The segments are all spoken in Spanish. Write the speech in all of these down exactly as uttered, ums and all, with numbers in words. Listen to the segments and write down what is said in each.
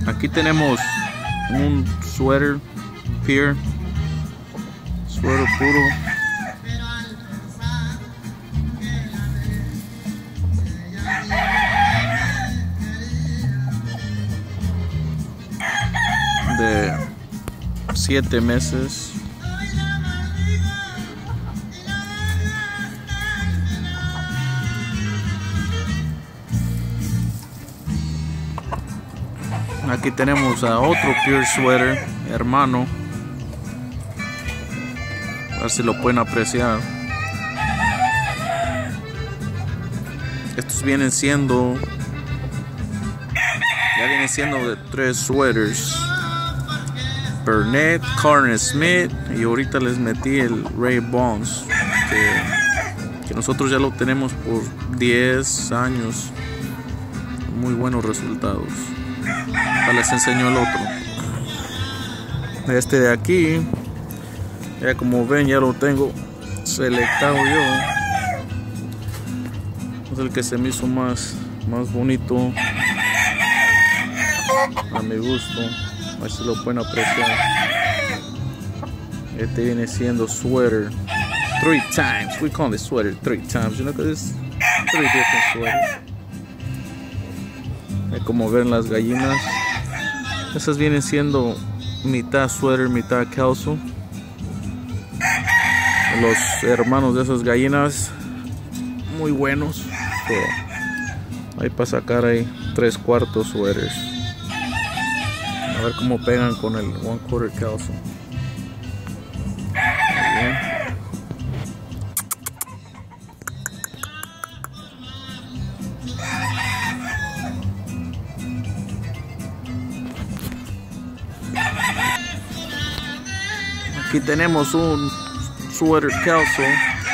Aquí tenemos un suéter Peer, suéter puro. De siete meses. Aquí tenemos a otro Peer Sweater, hermano. A ver si lo pueden apreciar. Estos vienen siendo, ya vienen siendo de tres sweaters. Burnett, Carter Smith y ahorita les metí el Ray Bonds, que, que nosotros ya lo tenemos por diez años. Muy buenos resultados. Ya les enseño el otro. Este de aquí, ya como ven, ya lo tengo selectado yo. Es el que se me hizo más, más bonito a mi gusto. A ver si lo pueden apreciar. Este viene siendo sweater three times. We call it sweater three times. You know, because it's three different sweaters. Como ven las gallinas, esas vienen siendo mitad sweater, mitad calzo. Los hermanos de esas gallinas muy buenos. So, ahí para sacar ahí tres cuartos sweaters. A ver cómo pegan con el one quarter calzo. Aquí tenemos un sweater calzo.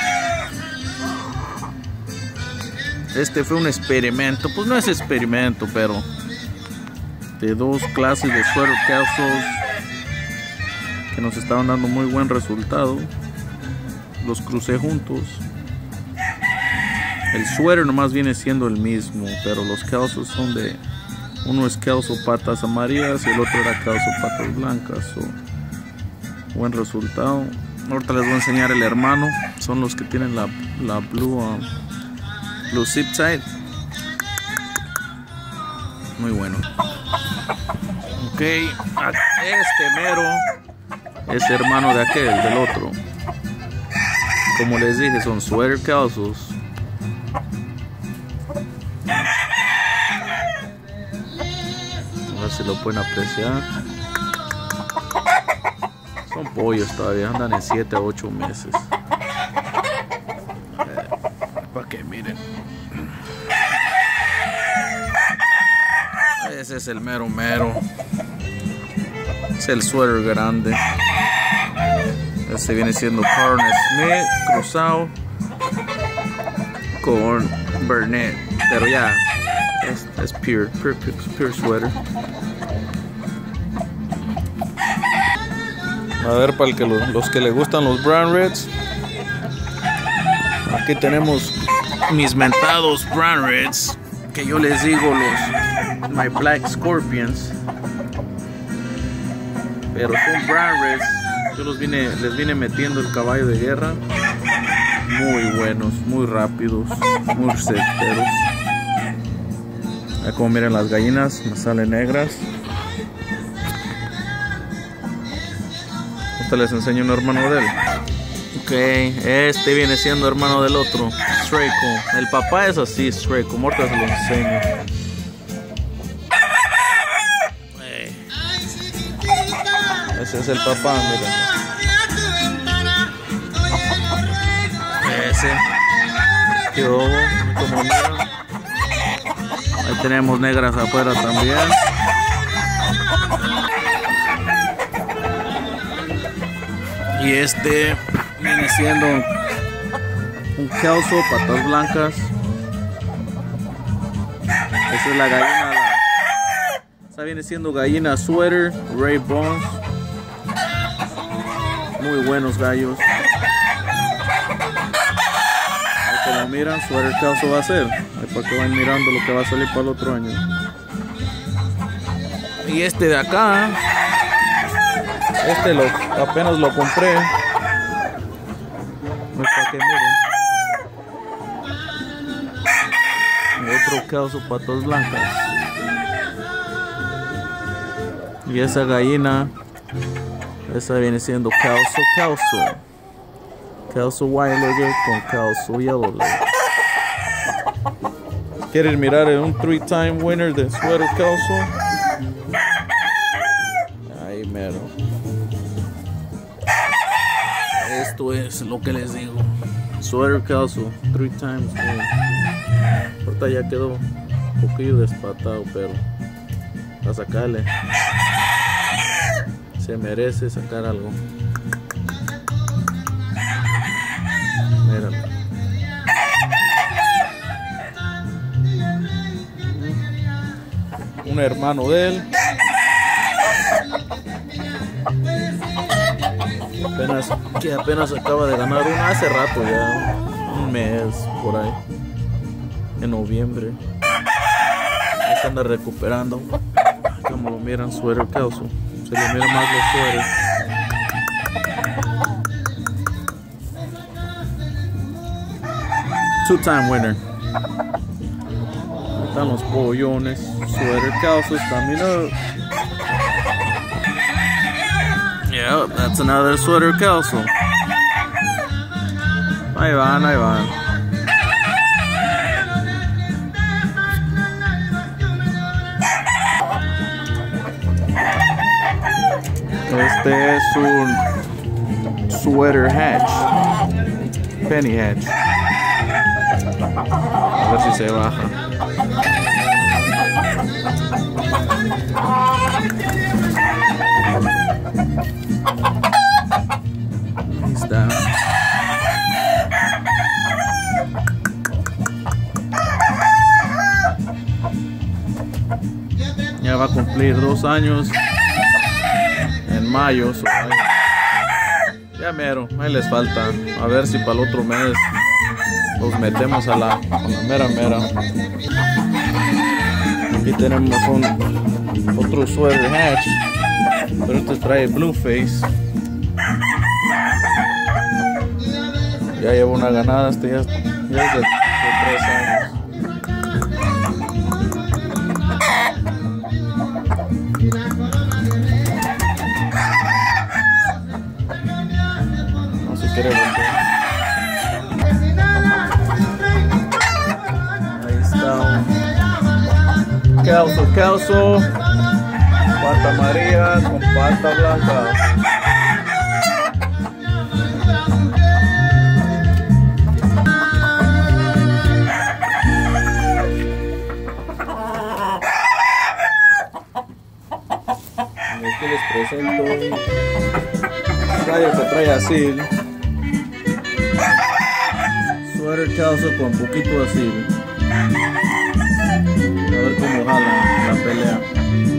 Este fue un experimento, pues no es experimento, pero de dos clases de sweater calzos que nos estaban dando muy buen resultado. Los crucé juntos. El suéter nomás viene siendo el mismo, pero los calzos son de, uno es calzo patas amarillas y el otro era calzo patas blancas. So, buen resultado. Ahorita les voy a enseñar el hermano. Son los que tienen la, la blue, uh, blue zip tie. Muy bueno. Ok, este mero es hermano de aquel, del otro. Como les dije, son sweater calzos. A ver si lo pueden apreciar. Son pollos todavía, andan en siete a ocho meses. Eh, para que miren. Ese es el mero mero. Es el suéter grande. Este viene siendo Carter Smith cruzado con Burnett. Pero ya es, es pure, pure, pure sweater. A ver, para el que lo, los que le gustan los Brown Reds, aquí tenemos mis mentados Brown Reds, que yo les digo los My Black Scorpions, pero son Brown Reds. Yo los vine, les vine metiendo el caballo de guerra. Muy buenos, muy rápidos, muy certeros. Ahí como miren las gallinas, me salen negras. Este les enseño un hermano de él. Ok, este viene siendo hermano del otro, Straco. El papá es así, Straco. Ahorita se lo enseño. Hey. Ese es el papá, miren. Ese. Qué ojo, como miran. Ahí tenemos negras afuera también. Y este viene siendo un calzo, patas blancas. Esa es la gallina. La, esa viene siendo gallina sweater, Ray Bonds. Muy buenos gallos. Ahí como miran, sweater calzo va a ser. Ahí para que vayan mirando lo que va a salir para el otro año. Y este de acá, este lo, apenas lo compré. Para que miren. Otro calzo patas blancas. Y esa gallina, esa viene siendo calzo calzo. Calzo white legger con calzo yellow legger. ¿Quieren mirar un three time winner de suéter calzo? Ahí mero. Esto es lo que les digo. Suéter calzo, three times winner. Ahorita ya quedó un poquillo despatado, pero a sacarle. Se merece sacar algo. Míralo. Un hermano de él. Apenas, que apenas acaba de ganar una hace rato ya. Un mes por ahí. En noviembre. Se anda recuperando. Como lo miran, suéter calzo. Se le mira más los suéteres. Two time winner. Están los pollones. Suéter calzos coming up. Yeah, that's another sweater calzo. Ahí van, ahí van. Este es un sweater hatch, penny hatch. A ver si se baja. Ahí está. Ya va a cumplir dos años. En mayo, so, ya mero, ahí les falta. A ver si para el otro mes los metemos a la, a la mera mera. Aquí tenemos un otro sweater hatch, pero este trae blue face. Ya lleva una ganada, este ya, ya es de, de tres años. Ahí está un calzo, calzo, pata amarilla con pata blanca. Y aquí les presento un rayo que trae así. Sweater calzo con poquito así. A ver cómo jala la pelea.